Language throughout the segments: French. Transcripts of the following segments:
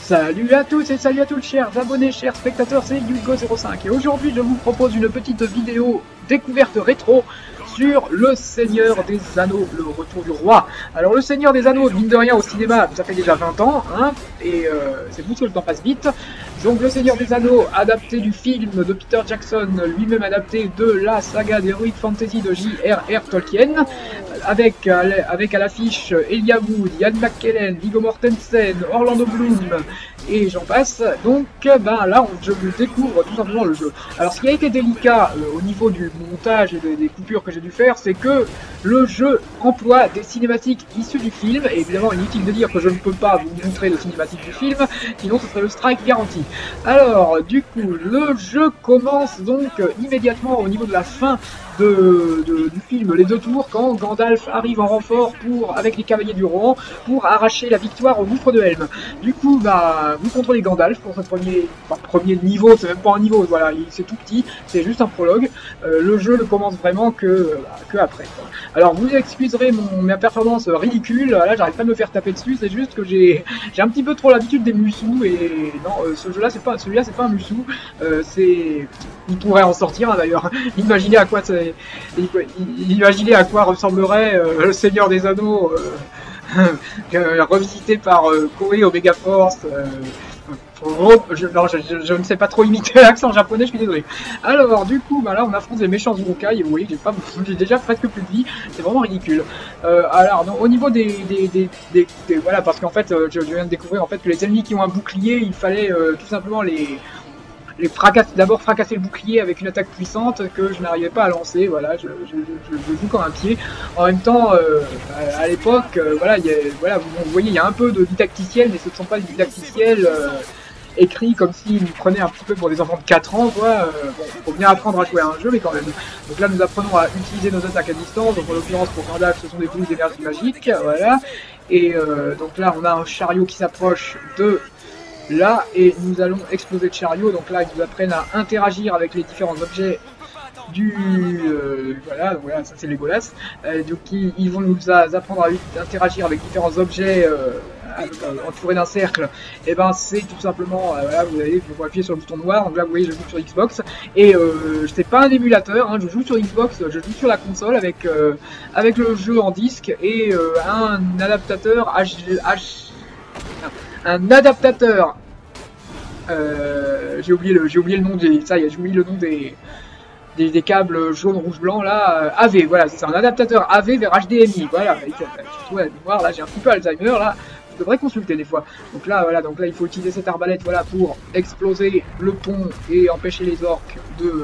Salut à tous et salut à tous chers abonnés, chers spectateurs, c'est Yugo05 et aujourd'hui je vous propose une petite vidéo découverte rétro sur Le Seigneur des Anneaux, le retour du roi. Alors Le Seigneur des Anneaux, mine de rien au cinéma, ça fait déjà 20 ans, hein, et c'est fou que le temps passe vite. Donc Le Seigneur des Anneaux, adapté du film de Peter Jackson, lui-même adapté de la saga d'Heroic Fantasy de J.R.R. Tolkien, avec à l'affiche Elijah Wood, Ian McKellen, Viggo Mortensen, Orlando Bloom et j'en passe. Donc ben là je découvre tout simplement le jeu. Alors ce qui a été délicat au niveau du montage et des coupures que j'ai dû faire, c'est que le jeu emploie des cinématiques issues du film, et évidemment inutile de dire que je ne peux pas vous montrer de cinématiques du film, sinon ce serait le strike garanti. Alors du coup le jeu commence donc immédiatement au niveau de la fin du film Les Deux Tours, quand Gandalf arrive en renfort avec les cavaliers du Rohan pour arracher la victoire au gouffre de Helm. Du coup, bah, vous contrôlez Gandalf pour ce premier niveau, c'est même pas un niveau, voilà, c'est tout petit, c'est juste un prologue. Le jeu ne commence vraiment que après, quoi. Alors vous excuserez ma performance ridicule, là j'arrive pas à me faire taper dessus, c'est juste que j'ai un petit peu trop l'habitude des Musou, et non, celui-là c'est pas un Musou, il pourrait en sortir hein, d'ailleurs. Imaginez à quoi ressemblerait le Seigneur des Anneaux revisité par Koei Omega Force. Je ne sais pas trop imiter l'accent japonais, je suis désolé. Alors du coup, bah là on affronte des méchants Urukai, et vous voyez j'ai déjà presque plus de vie, c'est vraiment ridicule. Alors donc, au niveau voilà, parce qu'en fait je viens de découvrir en fait que les ennemis qui ont un bouclier, il fallait tout simplement d'abord fracasser le bouclier avec une attaque puissante que je n'arrivais pas à lancer. Voilà, je joue comme un pied. En même temps, à l'époque, voilà, vous voyez, il y a un peu de didacticiel, mais ce ne sont pas des didacticiels écrits comme s'ils nous prenaient un petit peu pour des enfants de 4 ans, quoi. Bon, faut bien apprendre à jouer à un jeu, mais quand même. Donc là, nous apprenons à utiliser nos attaques à distance. Donc en l'occurrence, pour Gandalf, ce sont des boules d'énergie magique, voilà. Et donc là, on a un chariot qui s'approche de là, et nous allons exploser le chariot. Donc là, ils nous apprennent à interagir avec les différents objets voilà, donc voilà, ça c'est Legolas. Donc ils vont nous apprendre à interagir avec différents objets entourés d'un cercle. Et ben c'est tout simplement, voilà, vous faut appuyer sur le bouton noir. Donc là vous voyez, je joue sur Xbox, et c'est pas un émulateur, hein, je joue sur Xbox, je joue sur la console avec le jeu en disque et un adaptateur j'ai oublié le nom j'ai oublié le nom des câbles jaune, rouge, blanc là, AV, voilà, c'est un adaptateur AV vers HDMI, voilà, surtout à la mémoire, là j'ai un petit peu Alzheimer là, je devrais consulter des fois. Donc là voilà, donc là il faut utiliser cette arbalète, voilà, pour exploser le pont et empêcher les orques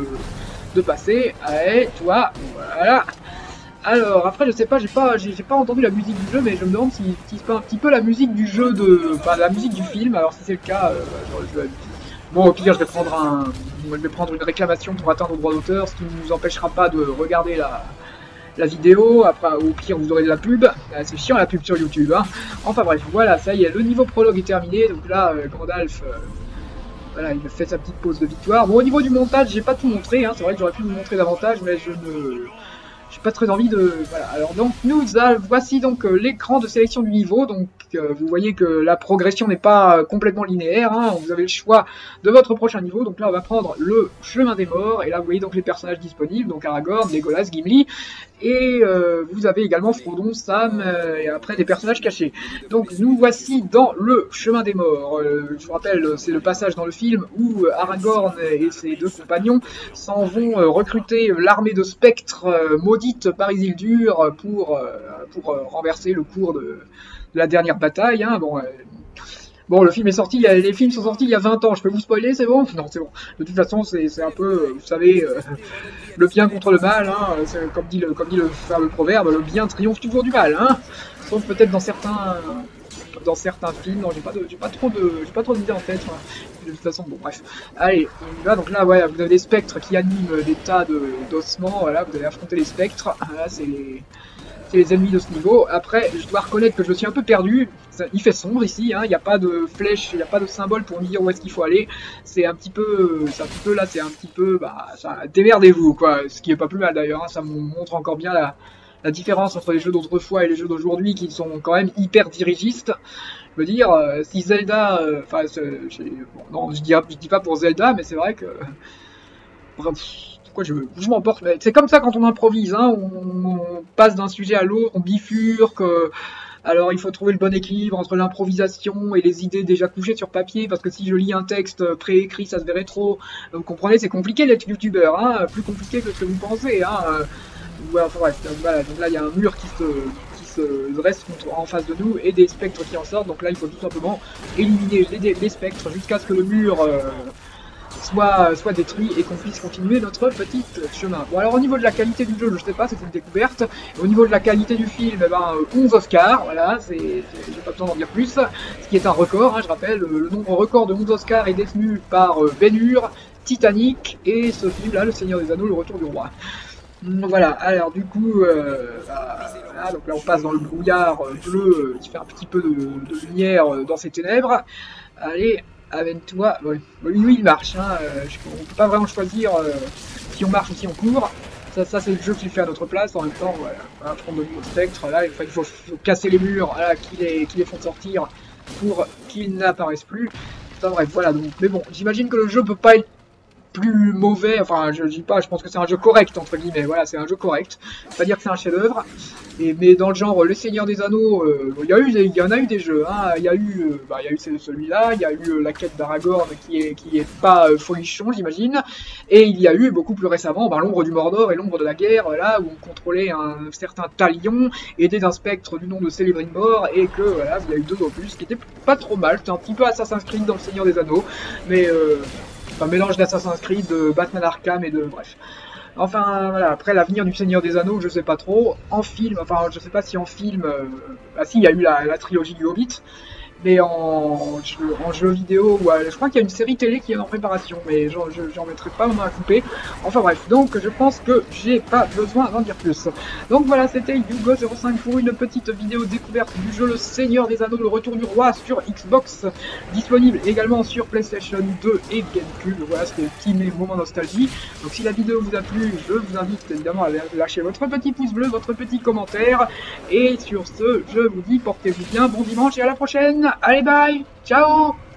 de passer. Allez, toi, voilà. Alors après je sais pas, j'ai pas entendu la musique du jeu, mais je me demande si c'est pas un petit peu la musique du jeu la musique du film. Alors si c'est le cas, bon au pire je vais prendre une réclamation pour atteindre le droit d'auteur, ce qui ne nous empêchera pas de regarder la vidéo. Après au pire vous aurez de la pub, c'est chiant la pub sur YouTube, hein. Enfin bref, voilà, ça y est, le niveau prologue est terminé. Donc là Gandalf, voilà, il fait sa petite pause de victoire. Bon, au niveau du montage, j'ai pas tout montré, hein. C'est vrai que j'aurais pu vous montrer davantage, mais j'ai pas très envie de... Voilà, alors donc voici donc l'écran de sélection du niveau. Donc vous voyez que la progression n'est pas complètement linéaire, hein. Vous avez le choix de votre prochain niveau. Donc là on va prendre le chemin des morts, et là vous voyez donc les personnages disponibles, donc Aragorn, Legolas, Gimli, et vous avez également Frodon, Sam, et après des personnages cachés. Donc nous voici dans le chemin des morts. Je vous rappelle, c'est le passage dans le film où Aragorn et ses deux compagnons s'en vont recruter l'armée de spectres maudite par Isildur pour renverser le cours de la dernière bataille, hein. Bon, les films sont sortis il y a 20 ans, je peux vous spoiler, c'est bon? Non, c'est bon. De toute façon, c'est un peu, vous savez, le bien contre le mal, hein. Comme dit le fameux proverbe, le bien triomphe toujours du mal, hein. Sauf peut-être dans certains films. Non, j'ai pas trop d'idées en tête, hein. De toute façon, bon, bref. Allez, donc là, ouais, vous avez des spectres qui animent des tas d'ossements, voilà, vous allez affronter les spectres, voilà, c'est les ennemis de ce niveau. Après, je dois reconnaître que je suis un peu perdu. Il fait sombre ici, hein. Il n'y a pas de flèche, il n'y a pas de symbole pour me dire où est-ce qu'il faut aller. C'est un petit peu, bah, démerdez-vous, quoi. Ce qui est pas plus mal d'ailleurs, hein. Ça me montre encore bien la différence entre les jeux d'autrefois et les jeux d'aujourd'hui, qui sont quand même hyper dirigistes. Je veux dire, si Zelda, enfin, bon, non, je dis pas pour Zelda, mais c'est vrai que, pourquoi je m'emporte, mais c'est comme ça quand on improvise, hein, on passe d'un sujet à l'autre, on bifurque. Alors il faut trouver le bon équilibre entre l'improvisation et les idées déjà couchées sur papier, parce que si je lis un texte préécrit, ça se verrait trop. Vous comprenez, c'est compliqué d'être youtubeur, hein, plus compliqué que ce que vous pensez. Hein. Ouais, enfin bref, voilà, donc là il y a un mur qui se dresse en face de nous et des spectres qui en sortent, donc là il faut tout simplement éliminer les spectres jusqu'à ce que le mur soit détruit et qu'on puisse continuer notre petit chemin. Bon alors au niveau de la qualité du jeu, je sais pas, c'est une découverte. Au niveau de la qualité du film, eh ben, 11 Oscars, voilà, j'ai pas besoin d'en dire plus, ce qui est un record, hein, je rappelle, le nombre record de 11 Oscars est détenu par Ben-Hur, Titanic et ce film là, Le Seigneur des Anneaux, Le Retour du Roi. Voilà, alors du coup, voilà, donc là on passe dans le brouillard bleu qui fait un petit peu de lumière dans ces ténèbres. Allez, amène-toi. Ouais. Oui, il marche. Hein. On peut pas vraiment choisir si on marche ou si on court. Ça c'est le jeu qui le fait à notre place. En même temps, voilà, prendre de nouveaux spectres. Là, il faut casser les murs voilà, qui les font sortir pour qu'ils n'apparaissent plus. Enfin bref, voilà. Donc, mais bon, j'imagine que le jeu peut pas être plus mauvais, enfin je dis pas, je pense que c'est un jeu correct entre guillemets, voilà c'est un jeu correct, pas dire que c'est un chef d'œuvre, mais dans le genre Le Seigneur des Anneaux, il y en a eu des jeux, hein. Il y a eu celui-là, il y a eu la quête d'Aragorn qui est pas folichon j'imagine, et il y a eu beaucoup plus récemment l'ombre du Mordor et l'ombre de la guerre, là où on contrôlait un certain talion aidé d'un spectre du nom de Celebrimbor, et que voilà, il y a eu 2 opus qui étaient pas trop mal, c'était un petit peu Assassin's Creed dans Le Seigneur des Anneaux, mais un mélange d'Assassin's Creed, de Batman Arkham et de bref. Enfin voilà, après l'avenir du Seigneur des Anneaux, je sais pas trop. En film, enfin je sais pas si en film, bah si il y a eu la trilogie du Hobbit, mais en jeu vidéo, je crois qu'il y a une série télé qui est en préparation, mais j'en mettrai pas ma main à couper. Enfin bref, donc je pense que j'ai pas besoin d'en dire plus. Donc voilà, c'était Hugo05 pour une petite vidéo découverte du jeu Le Seigneur des Anneaux, Le Retour du Roi sur Xbox, disponible également sur PlayStation 2 et GameCube. Voilà, c'était un petit moment nostalgie. Donc si la vidéo vous a plu, je vous invite évidemment à lâcher votre petit pouce bleu, votre petit commentaire. Et sur ce, je vous dis portez-vous bien, bon dimanche et à la prochaine. Allez bye, ciao.